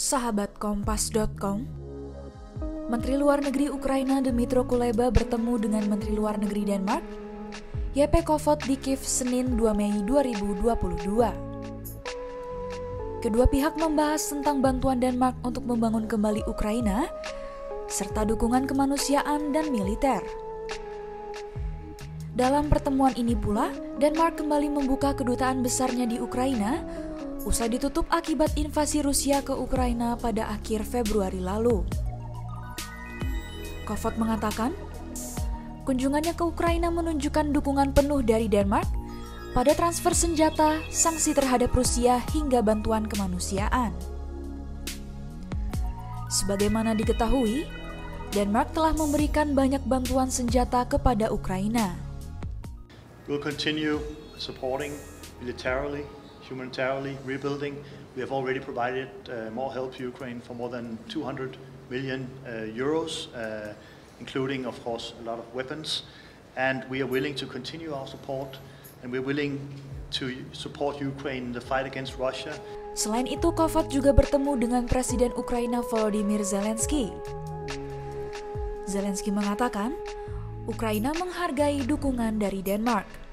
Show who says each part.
Speaker 1: Sahabat Kompas.com, Menteri Luar Negeri Ukraina Dmytro Kuleba bertemu dengan Menteri Luar Negeri Denmark, Jeppe Kofod di Kiev Senin 2 Mei 2022. Kedua pihak membahas tentang bantuan Denmark untuk membangun kembali Ukraina, serta dukungan kemanusiaan dan militer. Dalam pertemuan ini pula, Denmark kembali membuka kedutaan besarnya di Ukraina usai ditutup akibat invasi Rusia ke Ukraina pada akhir Februari lalu. Kofod mengatakan, kunjungannya ke Ukraina menunjukkan dukungan penuh dari Denmark pada transfer senjata, sanksi terhadap Rusia hingga bantuan kemanusiaan. Sebagaimana diketahui, Denmark telah memberikan banyak bantuan senjata kepada Ukraina.
Speaker 2: We'll continue supporting militarily, humanitarily, rebuilding. We have already provided more help to Ukraine for more than 200 million euros, including, of course, a lot of weapons. And we are willing to continue our support, and we're willing to support Ukraine in the fight against Russia.
Speaker 1: Selain itu, Kofod juga bertemu dengan Presiden Ukraina Volodymyr Zelensky. Zelensky mengatakan, Ukraina menghargai dukungan dari Denmark.